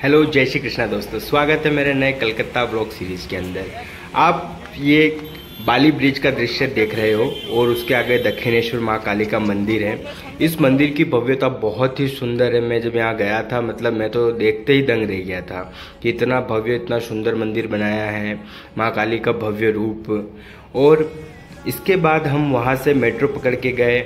Hello, जय श्री कृष्णा दोस्तों। स्वागत है मेरे नए कलकत्ता ब्लॉग सीरीज के अंदर। आप ये बाली ब्रिज का दृश्य देख रहे हो और उसके आगे दक्षिणेश्वर माँ काली का मंदिर है। इस मंदिर की भव्यता बहुत ही सुंदर है। मैं जब यहाँ गया था मैं तो देखते ही दंग रह गया था कि इतना भव्य, इतना सुंदर मंदिर बनाया है, माँ काली का भव्य रूप। और इसके बाद हम वहाँ से मेट्रो पकड़ के गए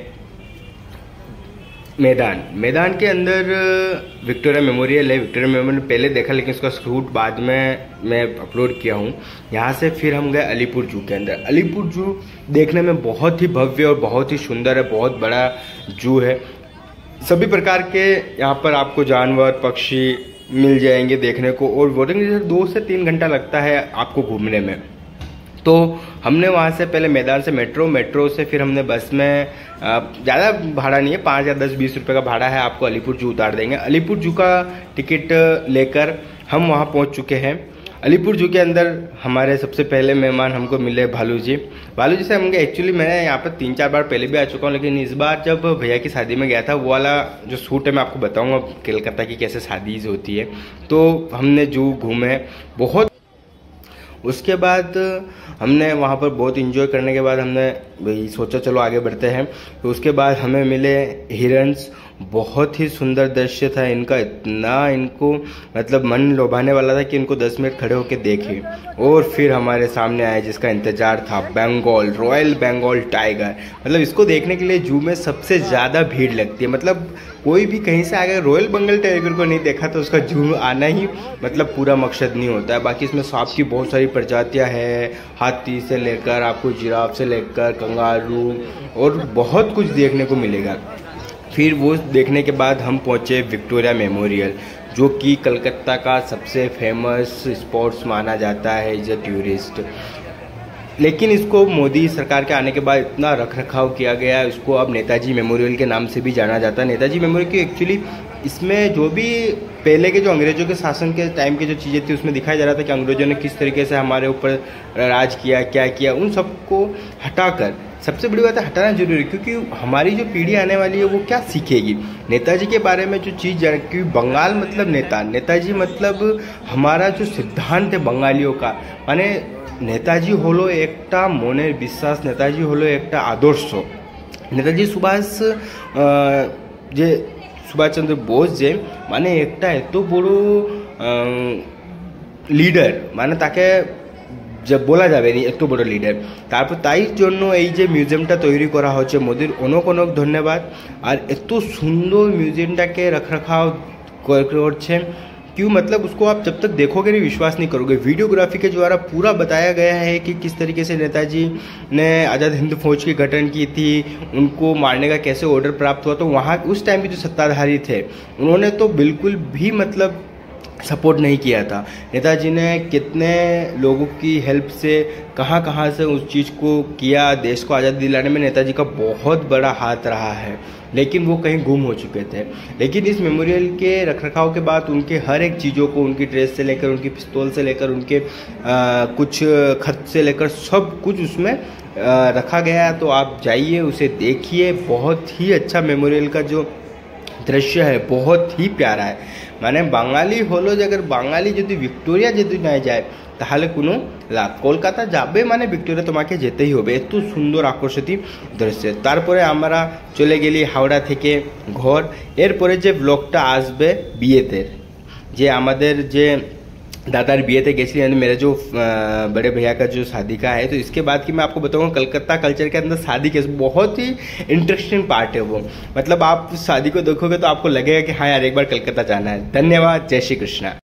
मैदान के अंदर विक्टोरिया मेमोरियल है। विक्टोरिया मेमोरियल पहले देखा, लेकिन उसका शूट बाद में मैं अपलोड किया हूँ। यहाँ से फिर हम गए अलीपुर जू के अंदर। अलीपुर जू देखने में बहुत ही भव्य और बहुत ही सुंदर है। बहुत बड़ा जू है। सभी प्रकार के यहाँ पर आपको जानवर, पक्षी मिल जाएंगे देखने को। और वोटिंग 2 से 3 घंटा लगता है आपको घूमने में। तो हमने वहाँ से पहले मैदान से मेट्रो से फिर हमने बस में, ज़्यादा भाड़ा नहीं है, 5 या 10-20 रुपये का भाड़ा है, आपको अलीपुर जू उतार देंगे। अलीपुर जू का टिकट लेकर हम वहाँ पहुँच चुके हैं। अलीपुर जू के अंदर हमारे सबसे पहले मेहमान हमको मिले भालू जी से हम गए। एक्चुअली मैं यहाँ पर 3-4 बार पहले भी आ चुका हूँ, लेकिन इस बार जब भैया की शादी में गया था, वो वाला जो शूट है मैं आपको बताऊँगा कलकत्ता की कैसे शादीज होती है। तो हमने जू घूमे बहुत। उसके बाद हमने वहाँ पर बहुत इंजॉय करने के बाद हमने भाई सोचा चलो आगे बढ़ते हैं। तो उसके बाद हमें मिले हिरन्स। बहुत ही सुंदर दृश्य था इनका। इतना इनको मतलब मन लोभाने वाला था कि इनको 10 मिनट खड़े होकर देखे। और फिर हमारे सामने आए जिसका इंतजार था, बंगाल रॉयल बंगाल टाइगर। मतलब इसको देखने के लिए जू में सबसे ज़्यादा भीड़ लगती है। मतलब कोई भी कहीं से आकर रॉयल बंगाल टाइगर को नहीं देखा तो उसका जू आना ही मतलब पूरा मकसद नहीं होता है। बाकी इसमें सांप की बहुत सारी प्रजातियां हैं, हाथी से लेकर आपको जिराफ से लेकर कंगारू और बहुत कुछ देखने को मिलेगा। फिर वो देखने के बाद हम पहुँचे विक्टोरिया मेमोरियल, जो कि कलकत्ता का सबसे फेमस स्पॉट्स माना जाता है एज ए टूरिस्ट। लेकिन इसको मोदी सरकार के आने के बाद इतना रख रखाव किया गया है, उसको अब नेताजी मेमोरियल के नाम से भी जाना जाता है। नेताजी मेमोरियल की एक्चुअली इसमें जो भी पहले के जो अंग्रेजों के शासन के टाइम की जो चीज़ें थी उसमें दिखाया जा रहा था कि अंग्रेजों ने किस तरीके से हमारे ऊपर राज किया, क्या किया। उन सबको हटाकर, सबसे बड़ी बात है हटाना जरूरी है, क्योंकि हमारी जो पीढ़ी आने वाली है वो क्या सीखेगी नेताजी के बारे में जो चीज़ जाने। क्योंकि बंगाल मतलब नेताजी मतलब हमारा जो सिद्धांत है बंगालियों का, माने नेताजी हलो एकटा मनेर विश्वास, नेताजी हलो एकटा आदर्श। नेताजी सुभाष चंद्र बोस जे माने एकटा एत बड़ो लिडार, माने ताके जब बोला जाए नहीं एत बड़ो लिडार। तारपर ताई जोन्नो এই যে মিউজিয়ামটা তৈরি করা হচ্ছে, মোদির অনেক অনেক ধন্যবাদ। আর এত সুন্দর মিউজিয়ামটাকে रखरखाव করছেন। क्यों मतलब उसको आप जब तक देखोगे नहीं विश्वास नहीं करोगे। वीडियोग्राफी के द्वारा पूरा बताया गया है कि किस तरीके से नेताजी ने आज़ाद हिंद फौज की गठन की थी, उनको मारने का कैसे ऑर्डर प्राप्त हुआ। तो वहाँ उस टाइम के जो सत्ताधारी थे उन्होंने तो बिल्कुल भी मतलब सपोर्ट नहीं किया था। नेताजी ने कितने लोगों की हेल्प से कहाँ कहाँ से उस चीज़ को किया। देश को आज़ादी दिलाने में नेताजी का बहुत बड़ा हाथ रहा है, लेकिन वो कहीं गुम हो चुके थे। लेकिन इस मेमोरियल के रखरखाव के बाद उनके हर एक चीज़ों को, उनकी ड्रेस से लेकर, उनकी पिस्तौल से लेकर, उनके कुछ खत से लेकर सब कुछ उसमें रखा गया है। तो आप जाइए, उसे देखिए। बहुत ही अच्छा मेमोरियल का जो दृश्य है बहुत ही प्यारा है। माने बांगाली हलो जे अगर बांगाली यदि विक्टोरिया यदि ना जाए ताहले कोनो लाभ। कलकाता जाबे माने विक्टोरिया তোমাকে যেতেই হবে। এত সুন্দর আকর্ষণীয় দৃশ্য। তারপরে আমরা চলে গেলি হাওড়া থেকে ঘর। এরপরে যে ব্লগটা আসবে বিয়েতে, যে আমাদের যে दादार বিয়েতে গেছিলেন, मेरे जो बड़े भैया का जो शादी का है, तो इसके बाद की मैं आपको बताऊंगा कलकत्ता कल्चर के अंदर शादी के बहुत ही इंटरेस्टिंग पार्ट है वो। मतलब आप शादी को देखोगे तो आपको लगेगा कि हाँ यार एक बार कलकत्ता जाना है। धन्यवाद, जय श्री कृष्णा।